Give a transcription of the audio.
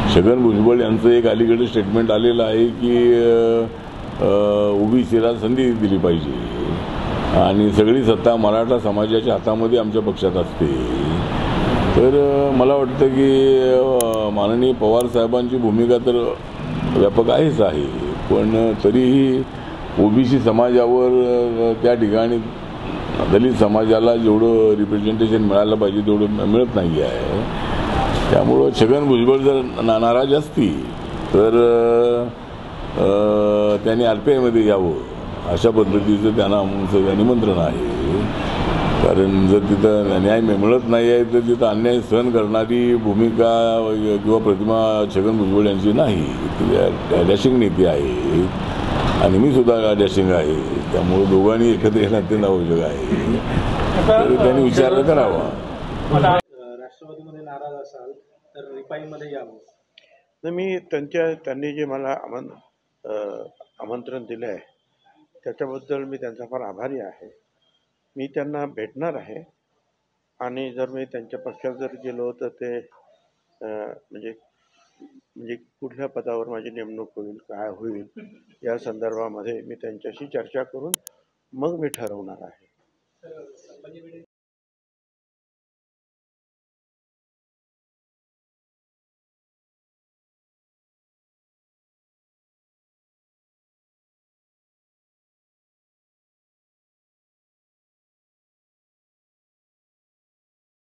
छगन भुजबळ यांचं एक अलीकडे स्टेटमेंट आलेलं आहे की ओबीसीला संधी दिली पाहिजे आणि सगळी सत्ता मराठा समाजाच्या हातामध्ये आमच्या पक्षात असते. तर मला वाटतं की माननीय पवार साहेबांची भूमिका तर व्यापक आहेच आहे, पण तरीही ओबीसी समाजावर त्या ठिकाणी दलित समाजाला जेवढं रिप्रेझेंटेशन मिळालं पाहिजे तेवढं मिळत नाही आहे. त्यामुळं छगन भुजबळ जर नाराज असतील तर त्यांनी आरपीआयमध्ये यावं अशा पद्धतीचं त्यांना निमंत्रण आहे. कारण जर तिथं न्याय मिळत नाही आहे तर तिथं अन्याय सहन करणारी भूमिका किंवा प्रतिमा छगन भुजबळ यांची नाही. डॅशिंग नीती आहे आणि मी सुद्धा डॅशिंग आहे. त्यामुळे दोघांनी एकत्र येणं अत्यंत आवश्यक आहे. तर त्यांनी विचार करावा. राष्ट्रवादीमध्ये नाराज असाल तर रिपाईमध्ये यावं. तर मी त्यांनी जे मला आमंत्रण दिलं आहे त्याच्याबद्दल मी त्यांचा फार आभारी आहे. मी त्यांना भेटणार आहे आणि जर मी त्यांच्या पक्षात जर गेलो तर ते म्हणजे कुठल्या पदावर माझी नेमणूक होईल, काय होईल या संदर्भामध्ये मी त्यांच्याशी चर्चा करून मग मी ठरवणार आहे.